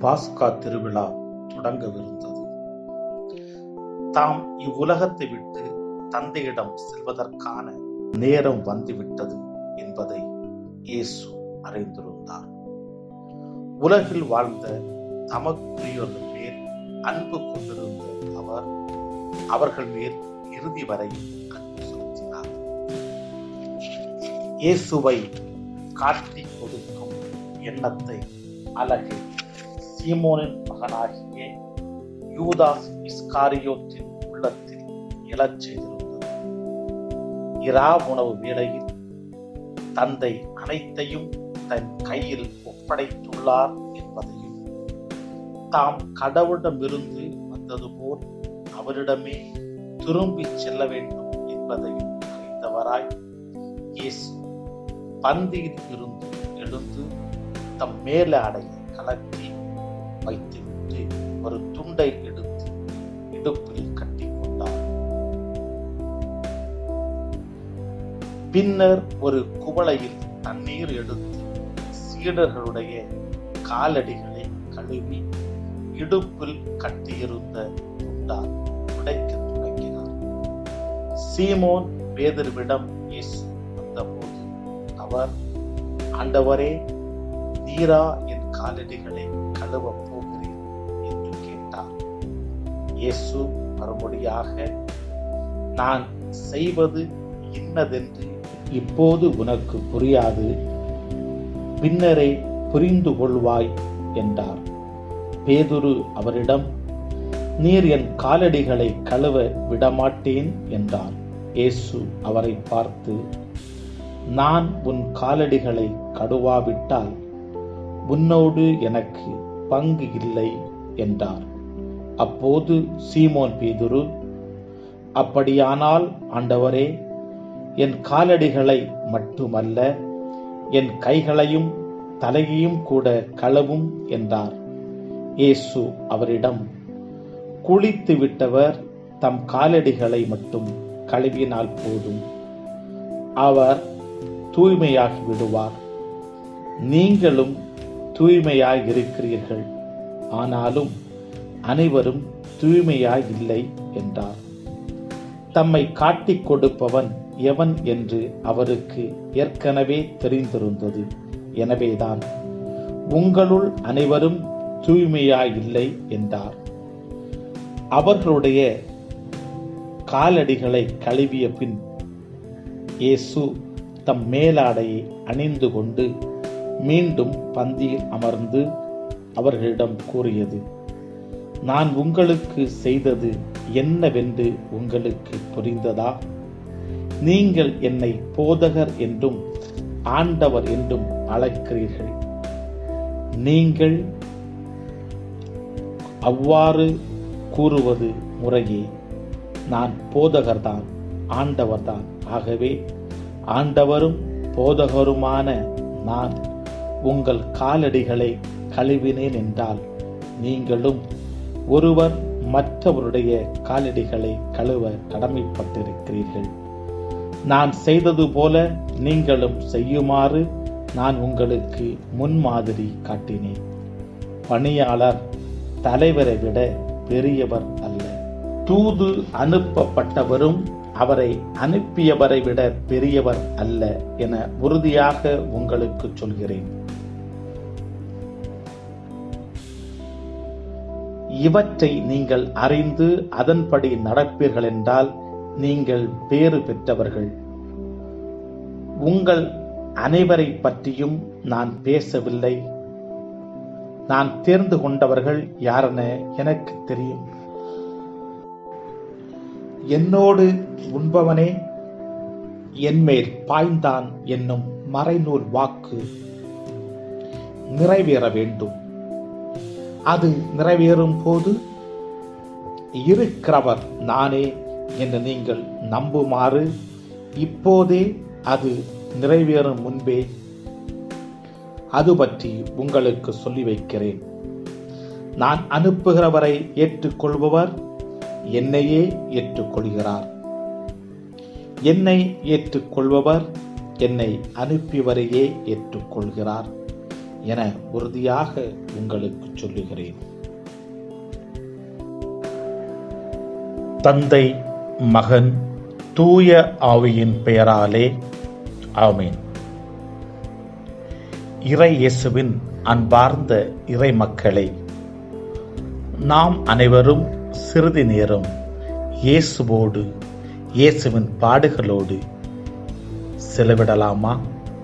பாஸ்கா திருவிழா தொடங்கவிருந்தது. தாம் இவ்வுலகத்தை விட்டு தந்தையிடம் செல்வதற்கான நேரம் வந்துவிட்டது என்பதை இயேசு அறிந்திருந்தார். உலகில் வாழ்ந்த தமக்குரியவர்கள் மேல் அன்பு கொண்டிருந்த அவர் அவர்கள் மேல் இறுதி வரை அன்பு செலுத்தினார். இயேசுவை காட்டிக் கொடுக்கும் எண்ணத்தை அலகு சீமோனின் மகனாகிய யூதாஸ் இஸ்காரியோத்தின் உள்ளத்தில் எழச் செய்திருந்தது. இரா உணவு வேளையில் தந்தை அனைத்தையும் தன் கையில் ஒப்படைத்துள்ளார் என்பதையும், தாம் கடவுளிடமிருந்து வந்தது போல் அவரிடமே திரும்பிச் செல்ல வேண்டும் என்பதையும் அறிந்தவராய் இயேசு பந்தியில் இருந்து எழுந்து தம் மேலாடையை கலற்றி வைத்துவிட்டு ஒரு துண்டை எடுத்து இடுப்பில் கட்டிக்கொண்டார். பின்னர் ஒரு குவளையில் தண்ணீர் எடுத்து சீடர்களுடைய காலடிகளை கழுவி இடுப்பில் கட்டியிருந்த துண்டால் உடைக்க தொடங்கினார். சீமோன் பேதுருவிடம் இயேசு வந்தபோது அவர், ஆண்டவரே, நீரா என் காலடிகளை கழுவப் போகிறீர் என்று கேட்டார். இயேசு மறுமொழியாக, நான் செய்வது இன்னதென்று இப்போது உனக்கு புரியாது, பின்னரே புரிந்து கொள்வாய் என்றார். பேதுரு அவரிடம், நீர் என் காலடிகளை கழுவ விடமாட்டேன் என்றார். இயேசு அவரை பார்த்து, நான் உன் காலடிகளை கழுவாவிட்டால் உன்னோடு எனக்கு பங்கு இல்லை என்றார். அப்போது சீமோன் பேதுரு, அப்படியானால் ஆண்டவரே, என் காலடிகளை மட்டுமல்ல, என் கைகளையும் தலையையும் கூட கழுவும் என்றார். இயேசு அவரிடம், குளித்து விட்டவர் தம் காலடிகளை மட்டும் கழுவினால் போதும், அவர் தூய்மையாகி விடுவார். நீங்களும் தூய்மையாய் இருக்கிறீர்கள், ஆனாலும் அனைவரும் தூய்மையாய் இல்லை என்றார். தம்மை காட்டிக் கொடுப்பவன் எவன் என்று அவருக்கு ஏற்கனவே தெரிந்திருந்தது. எனவேதான் உங்களுள் அனைவரும் தூய்மையாய் இல்லை என்றார். அவர்களுடைய காலடிகளை கழுவிய பின் இயேசு தம் மேலாடையை அணிந்து கொண்டு மீண்டும் பந்தியில் அமர்ந்து அவர்களிடம் கூறியது, நான் உங்களுக்கு செய்தது என்னவென்று உங்களுக்கு புரிந்ததா? நீங்கள் என்னை போதகர் என்றும் ஆண்டவர் என்றும் அழைக்கிறீர்கள். நீங்கள் அவ்வாறு கூறுவது முறையே. நான் போதகர்தான், ஆண்டவர்தான். ஆகவே ஆண்டவரும் போதகருமான நான் உங்கள் காலடிகளை கழுவினேன் என்றால், நீங்களும் ஒருவர் மற்றவருடைய காலடிகளை கழுவ கடமைப்பட்டிருக்கிறீர்கள். நான் செய்தது போல நீங்களும் செய்யுமாறு நான் உங்களுக்கு முன்மாதிரி காட்டினேன். பணியாளர் தலைவரை விட பெரியவர் அல்ல, தூது அனுப்பப்பட்டவரும் அவரை அனுப்பியவரை விட பெரியவர் அல்ல என உறுதியாக உங்களுக்கு சொல்கிறேன். இவற்றை நீங்கள் அறிந்து அதன்படி நடப்பீர்கள் என்றால் நீங்கள் பேறு பெற்றவர்கள். உங்கள் அனைவரை பற்றியும் நான் பேசவில்லை. நான் தேர்ந்து கொண்டவர்கள் யாரென எனக்கு தெரியும். என்னோடு உண்பவனே என்மேல் பாய்ந்தான் என்னும் மறைநூல் வாக்கு நிறைவேற வேண்டும். அது நிறைவேறும் போது இருக்கிறவர் நானே என்று நீங்கள் நம்புமாறு இப்போதே அது நிறைவேறும் முன்பே அது பற்றி உங்களுக்கு சொல்லி வைக்கிறேன். நான் அனுப்புகிறவரை ஏற்றுக்கொள்பவர் என்னையே ஏற்றுக்கொள்கிறார். என்னை ஏற்றுக்கொள்பவர் என்னை அனுப்பியவரையே ஏற்றுக்கொள்கிறார். என உறுதியாக உங்களுக்கு சொல்லுகிறேன். தந்தை, மகன், தூய ஆவியின் பெயராலே ஆமென். இறை இயேசுவின் அன்பார்ந்த இறை மக்களே, நாம் அனைவரும் சிறிது நேரம் இயேசுவோடு, இயேசுவின் பாடுகளோடு செலவிடலாமா?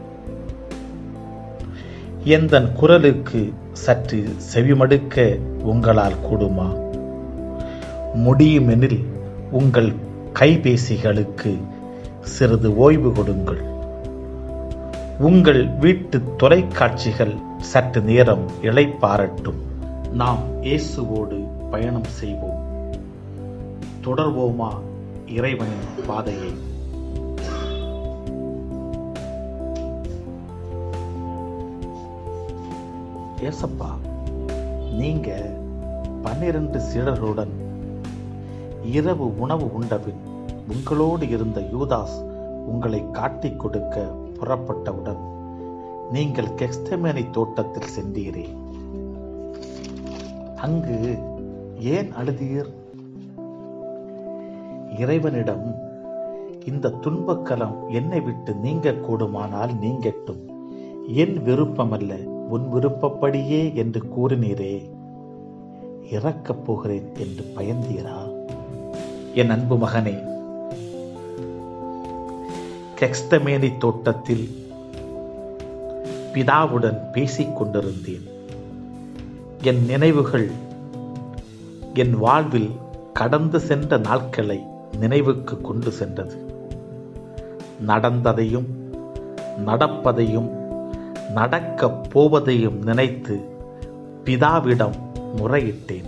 எந்தன் குரலுக்கு சற்று செவிமடுக்க உங்களால் கூடுமா? முடியுமெனில் உங்கள் கைபேசிகளுக்கு சிறிது ஓய்வு கொடுங்கள். உங்கள் வீட்டு தொலைக்காட்சிகள் சற்று நேரம் இளைப்பாறட்டும். நாம் இயேசுவோடு பயணம் செய்வோம். தொடர்வோமா இறைவனின் பாதையை? ஏசப்பா, நீங்க 12 சீடர்களுடன் இரவு உணவு உண்டபின் உங்களோடு இருந்த யூதாஸ் உங்களை காட்டிக் கொடுக்க புறப்பட்டவுடன் நீங்கள் கெத்செமனே தோட்டத்தில் சென்றீரே. அங்கு ஏன் அழுதீர்? இறைவனிடம், இந்த துன்பக்கலம் என்னை விட்டு நீங்க கூடுமானால் நீங்கட்டும், என் விருப்பமல்ல உன் விருப்பப்படியே என்று கூறினீரே. இறக்கப் போகிறேன் என்று பயந்தீரா? என் அன்பு மகனே, கெத்செமனே தோட்டத்தில் பிதாவுடன் பேசிக் கொண்டிருந்தேன். என் நினைவுகள் என் வாழ்வில் கடந்து சென்ற நாட்களை நினைவுக்கு கொண்டு சென்றது. நடந்ததையும் நடப்பதையும் நடக்கப் போவதையும் நினைத்து பிதாவிடம் முறையிட்டேன்.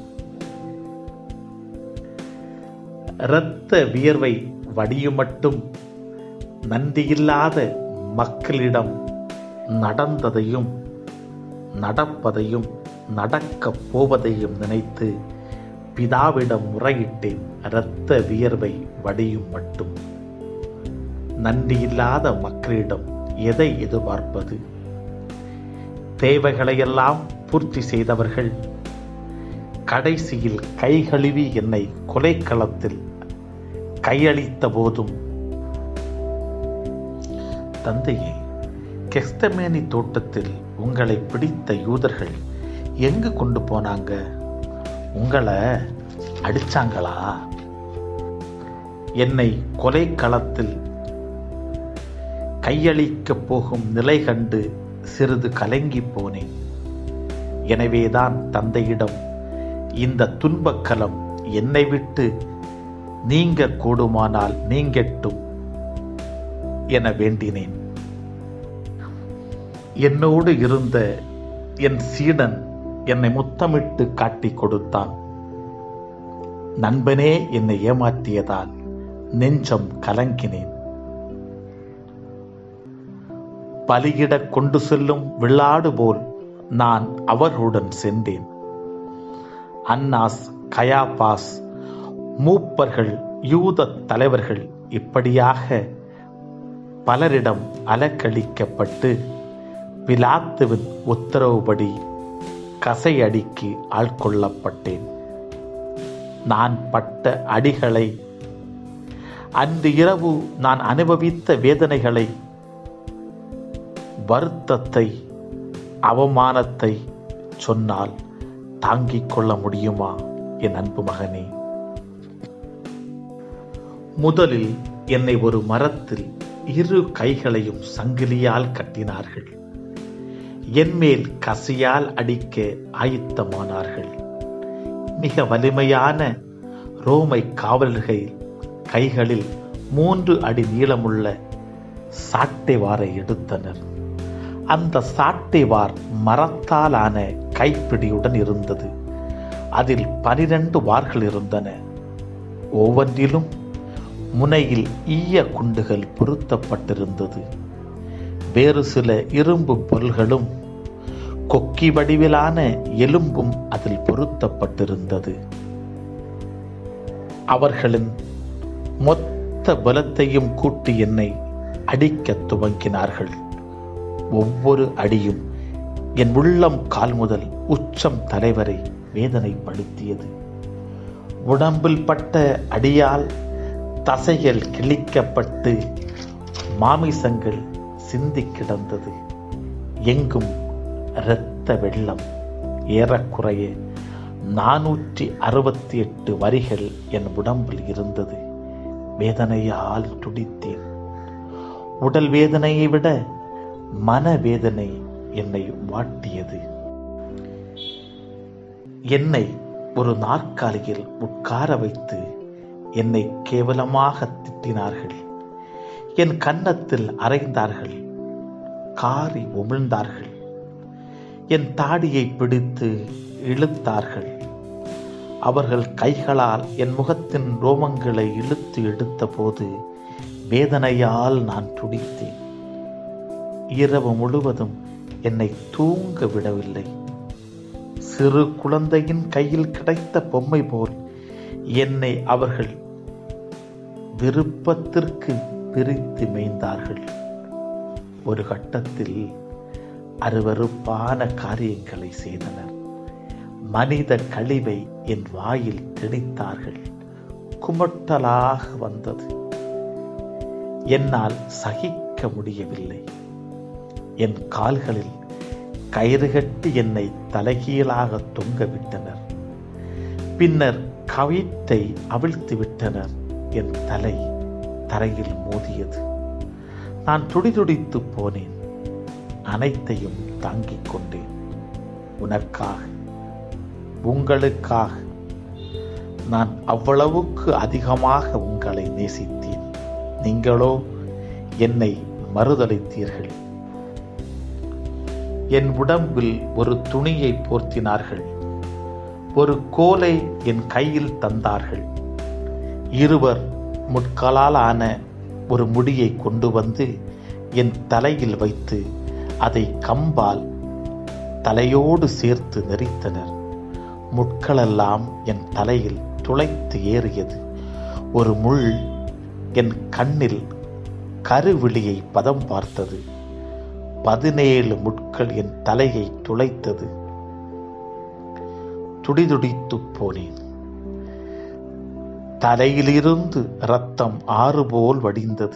இரத்த வியர்வை வடியுமட்டும் நன்றியில்லாத மக்களிடம் நடந்ததையும் நடப்பதையும் நடக்கப் போவதையும் நினைத்து பிதாவிடம் முறையிட்டேன். இரத்த வியர்வை வடியும் மட்டும். நன்றியில்லாத மக்களிடம் எதை எதிர்பார்ப்பது? தேவைகளையெல்லாம் பூர்த்தி செய்தவர்கள் கடைசியில் கைகழுவி என்னை கொலைக்களத்தில் கையளித்த போதும், தந்தையே, கெத்செமனே தோட்டத்தில் உங்களை பிடித்த யூதர்கள் எங்கு கொண்டு போனாங்க? உங்களை அடிச்சாங்களா? என்னை கொலைக்களத்தில் கையளிக்கப் போகும் நிலை கண்டு சிறிது கலங்கி போனேன். எனவேதான் தந்தையிடம், இந்த துன்பக்கலம் என்னை விட்டு நீங்க கூடுமானால் நீங்கட்டும் என வேண்டினேன். என்னோடு இருந்த என் சீடன் என்னை முத்தமிட்டு காட்டிக் கொடுத்தான். நண்பனே என்னை ஏமாற்றியதால் நெஞ்சம் கலங்கினேன். பலியிட கொண்டு செல்லும் வெள்ளாடு போல் நான் அவர்களுடன் சென்றேன். அன்னாஸ், கயாபாஸ், மூப்பர்கள், யூத தலைவர்கள் இப்படியாக பலரிடம் அலக்களிக்கப்பட்டு பிலாத்துவின் உத்தரவுபடி கசையடிக்கு ஆட்கொள்ளப்பட்டேன். நான் பட்ட அடிகளை, அன்று இரவு நான் அனுபவித்த வேதனைகளை, வருத்தத்தை, அவமானத்தை சொன்னால் தாங்கிக் கொள்ள முடியுமா என் அன்பு மகனே? முதலில் என்னை ஒரு மரத்தில் 2 கைகளையும் சங்கிலியால் கட்டினார்கள். என்மேல் கசியால் அடிக்க ஆயத்தமானார்கள். மிக வலிமையான ரோமை காவலர்கள் கைகளில் 3 அடி நீளமுள்ள சாட்டைவாரை எடுத்தனர். அந்த சாட்டைவார் மரத்தாலான கைப்பிடியுடன் இருந்தது. அதில் 12 வார்கள் இருந்தன. ஒவ்வொன்றிலும் முனையில் ஈய குண்டுகள் பொருத்தப்பட்டிருந்தது. வேறு சில இரும்பு பொருள்களும் கொக்கி வடிவிலான எலும்பும் அதில் பொருத்தப்பட்டிருந்தது. அவர்களின் மொத்த பலத்தையும் கூட்டி என்னை அடிக்க துவங்கினார்கள். ஒவ்வொரு அடியும் என் உள்ளம் கால் முதல் உச்சம் தலைவரை வேதனைப்படுத்தியது. உடம்பில் பட்ட அடியால் தசைகள் கிழிக்கப்பட்டு மாமிசங்கள் சிந்தி கிடந்தது. எங்கும் இரத்த வெள்ளம். ஏறக்குறைய 468 வரிகள் என் உடம்பில் இருந்தது. வேதனையால் துடித்தேன். உடல் வேதனையை விட மனவேதனை என்னை வாட்டியது. என்னை ஒரு நாற்காலியில் உட்கார வைத்து என்னை கேவலமாக திட்டினார்கள். என் கன்னத்தில் அறைந்தார்கள், காரி உமிழ்ந்தார்கள். என் தாடியை பிடித்து இழுத்தார்கள். அவர்கள் கைகளால் என் முகத்தின் ரோமங்களை இழுத்து எடுத்த போது வேதனையால் நான் துடித்தேன். இரவு முழுவதும் என்னை தூங்க விடவில்லை. சிறு குழந்தையின் கையில் கிடைத்த பொம்மை போல் என்னை அவர்கள் விருப்பத்திற்கு பிரித்து மேய்ந்தார்கள். ஒரு கட்டத்தில் அருவருப்பான காரியங்களை செய்தனர். மனித கழிவை என் வாயில் திணித்தார்கள். குமட்டலாக வந்தது. என்னால் சகிக்க முடியவில்லை. என் கால்களில் கயிறு கட்டி என்னை தலைகீழாக தொங்கவிட்டனர். பின்னர் கவித்தை அவிழ்த்து விட்டனர். என் தலை தரையில் மோதியது. நான் துடிதுடித்து போனேன். அனைத்தையும் தாங்கிக் கொண்டேன். உனக்காக, உங்களுக்காக. நான் அவ்வளவுக்கு அதிகமாக உங்களை நேசித்தேன். நீங்களோ என்னை மறுதலித்தீர்கள். என் உடம்பில் ஒரு துணியை போர்த்தினார்கள். ஒரு கோலை என் கையில் தந்தார்கள். இருவர் முட்களால் ஆன ஒரு முடியை கொண்டு வந்து என் தலையில் வைத்து அதை கம்பால் தலையோடு சேர்த்து நெரித்தனர். முட்களெல்லாம் என் தலையில் துளைத்து ஏறியது. ஒரு முள் என் கண்ணில் கருவிழியை பதம் பார்த்தது. 17 முட்கள் என் தலையை துளைத்தது. துடிதுடித்து போனேன். தலையிலிருந்து இரத்தம் ஆறு போல் வடிந்தது.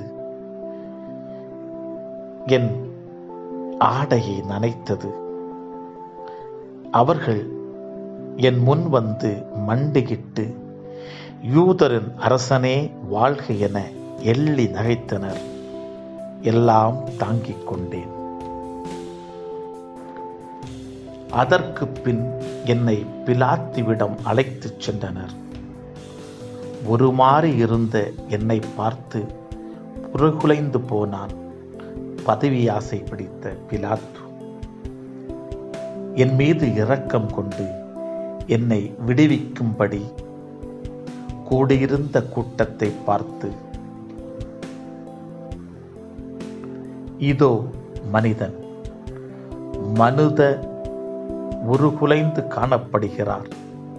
என் ஆடையை நனைத்தது. அவர்கள் என் முன் வந்து மண்டியிட்டு, யூதரின் அரசனே வாழ்க என எள்ளி நகைத்தனர். எல்லாம் தாங்கிக் கொண்டேன். அதற்கு பின் என்னை பிலாத்துவிடம் அழைத்துச் சென்றனர். ஒருமாறி இருந்த என்னை பார்த்து புறகுலைந்து போனான் பதவி ஆசை பிடித்த பிலாத்து. என் மீது இரக்கம் கொண்டு என்னை விடுவிக்கும்படி கூடியிருந்த கூட்டத்தை பார்த்து, இதோ மனிதன், மனித உருகுலைந்து காணப்படுகிறார்.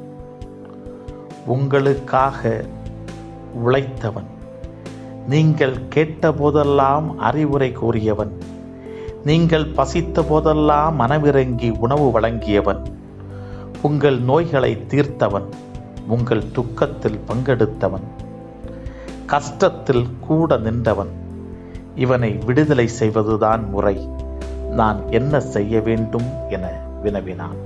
உங்களுக்காக உழைத்தவன், நீங்கள் கேட்ட போதெல்லாம் அறிவுரை கூறியவன், நீங்கள் பசித்த போதெல்லாம் மனமிறங்கி உணவு வழங்கியவன், உங்கள் நோய்களை தீர்த்தவன், உங்கள் துக்கத்தில் பங்கெடுத்தவன், கஷ்டத்தில் கூட நின்றவன். இவனை விடுதலை செய்வதுதான் முறை. நான் என்ன செய்ய வேண்டும் என வினவினான்.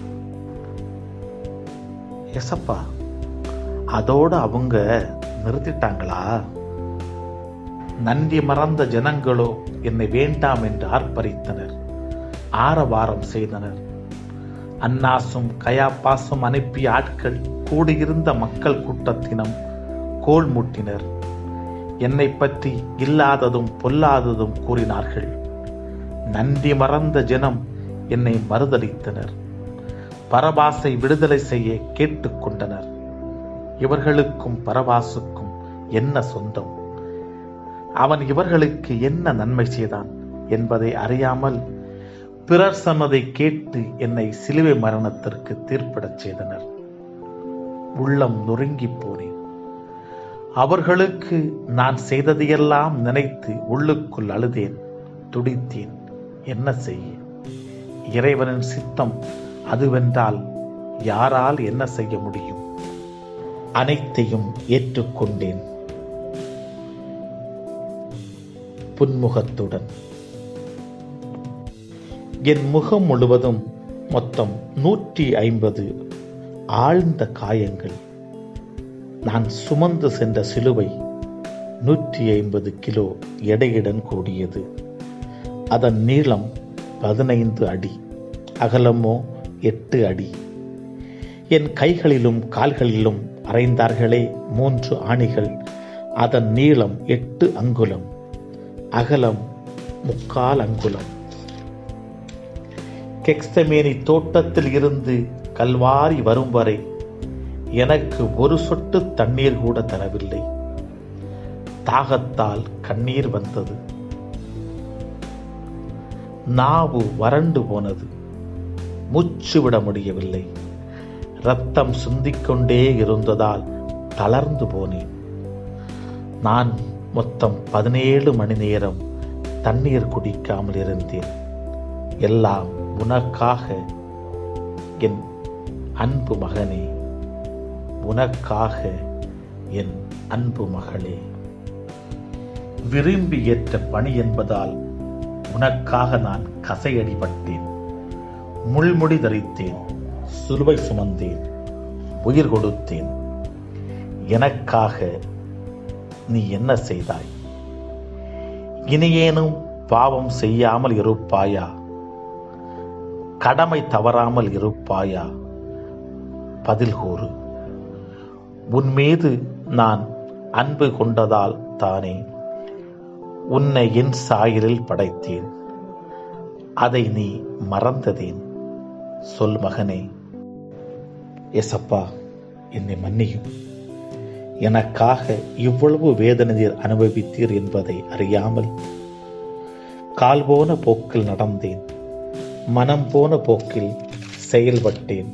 எசப்பா, அதோடு அவங்க நிறுத்திட்டாங்களா? நன்றி மறந்த ஜனங்களோ என்னை வேண்டாம் என்று ஆர்ப்பரித்தனர், ஆரவாரம் செய்தனர். அன்னாசும் கயாப்பாசும் அனுப்பிய ஆட்கள் கூடியிருந்த மக்கள் கூட்டத்தினம் கோல் மூட்டினர். என்னை பற்றி இல்லாததும் பொல்லாததும் கூறினார்கள். நன்றி மறந்த ஜனம் என்னை மறுதலித்தனர். பரபாசை விடுதலை செய்ய கேட்டுக்கொண்டனர். இவர்களுக்கும் பரபாசுக்கும் என்ன சொந்தம்? அவன் இவர்களுக்கு என்ன நன்மை செய்தான் என்பதை அறியாமல் பிறர் சொன்னதை கேட்டு என்னை சிலுவை மரணத்திற்கு தீர்ப்பிடச் செய்தனர். உள்ளம் நொறுங்கி போனேன். அவர்களுக்கு நான் செய்ததையெல்லாம் நினைத்து உள்ளுக்குள் அழுதேன், துடித்தேன். என்ன செய்ய? இறைவனின் சித்தம் அதுவென்றால் யாரால் என்ன செய்ய முடியும்? அனைத்தையும் ஏற்றுக்கொண்டேன் புன்முகத்துடன். என் முகம் முழுவதும் மொத்தம் 150 ஆழ்ந்த காயங்கள். நான் சுமந்து சென்ற சிலுவை 150 கிலோ எடையுடன் கூடியது. அதன் நீளம் 15 அடி, அகலமோ 8 அடி. என் கைகளிலும் கால்களிலும் அறைந்தார்களே 3 ஆணிகள். அதன் நீளம் 8 அங்குலம், அகலம் 3/4 அங்குலம். கெக்ஸ்தமேனி தோட்டத்தில் இருந்து கல்வாரி வரும் வரை எனக்கு ஒரு சொட்டு தண்ணீர் கூட தரவில்லை. தாகத்தால் கண்ணீர் வந்தது. நாவு வறண்டு போனது. மூச்சு விட முடியவில்லை. இரத்தம் சிந்திக்கொண்டே இருந்ததால் தளர்ந்து போனேன். நான் மொத்தம் 17 மணி நேரம் தண்ணீர் குடிக்காமல் இருந்தேன். எல்லாம் உனக்காக என் அன்பு மகனே, உனக்காக என் அன்பு மகளே. விரும்பி ஏற்ற பணி என்பதால் உனக்காக நான் கசையடிபட்டேன். முள்முடி தரித்தேன், சிலுவை சுமந்தேன், உயிர் கொடுத்தேன். எனக்காக நீ என்ன செய்தாய்? இனியேனும் பாவம் செய்யாமல் இருப்பாயா? கடமை தவறாமல் இருப்பாயா? பதில் கூறு. உன் மீது நான் அன்பு கொண்டதால் தானே உன்னை என் சாயலில் படைத்தேன். அதை நீ மறந்ததேன்? சொல் மகனே. எசப்பா, என்னை மன்னியும். எனக்காக இவ்வளவு வேதனையை அனுபவித்தீர் என்பதை அறியாமல் கால் போன போக்கில் நடந்தேன். மனம் போன போக்கில் செயல்பட்டேன்.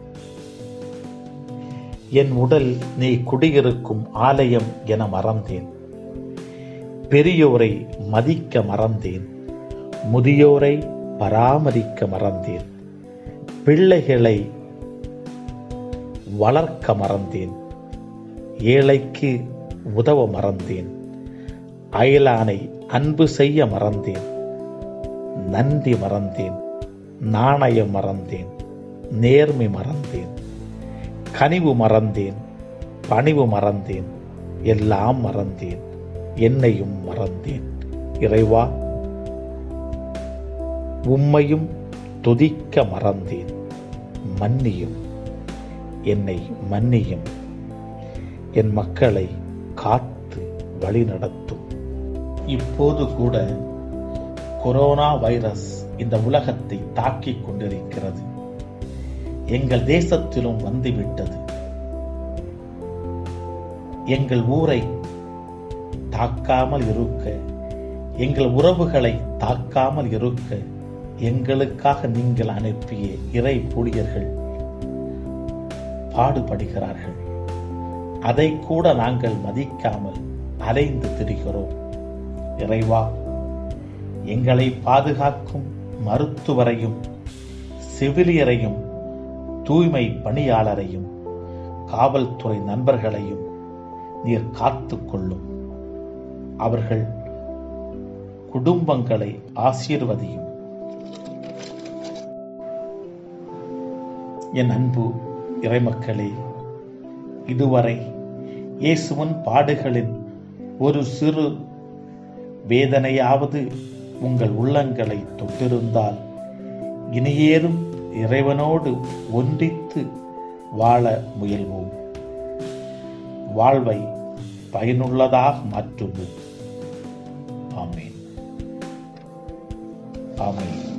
என் உடல் நீ குடியிருக்கும் ஆலயம் என மறந்தேன். பெரியோரை மதிக்க மறந்தேன். முதியோரை பராமரிக்க மறந்தேன். பிள்ளைகளை வளர்க்க மறந்தேன். ஏழைக்கு உதவ மறந்தேன். அயலானை அன்பு செய்ய மறந்தேன். நன்றி மறந்தேன். நாணயம் மறந்தேன். நேர்மை மறந்தேன். கனிவு மறந்தேன். பணிவு மறந்தேன். எல்லாம் மறந்தேன். என்னையும் மறந்தேன். இறைவா, உம்மையும் துதிக்க மறந்தேன். மன்னியும், என்னை மன்னியும். என் மக்களை காத்து வழி நடத்தும். இப்போது கூட கொரோனா வைரஸ் இந்த உலகத்தை தாக்கிக் கொண்டிருக்கிறது. எங்கள் தேசத்திலும் வந்துவிட்டது. எங்கள் ஊரை தாக்காமல் இருக்க, எங்கள் உறவுகளை தாக்காமல் இருக்க எங்களுக்காக நீங்கள் அனுப்பிய இறை ஊழியர்கள் பாடுபடுகிறார்கள். அதை கூட நாங்கள் மதிக்காமல் அலைந்து திரிகிறோம். இறைவா, எங்களை பாதுகாக்கும் மருத்துவரையும் செவிலியரையும் தூய்மை பணியாளரையும் காவல்துறை நண்பர்களையும் நீர் காத்துக் கொள்ளும். அவர்கள் குடும்பங்களை ஆசீர்வதியும். என் அன்பு இறைமக்களே, இதுவரை இயேசுவின் பாடுகளின் ஒரு சிறு வேதனையாவது உங்கள் உள்ளங்களை தொட்டிருந்தால், இனியேறும் இறைவனோடு ஒன்றித்து வாழ முயல்வோம். வாழ்வை பயனுள்ளதாக மாற்றுவோம். ஆமென். ஆமென்.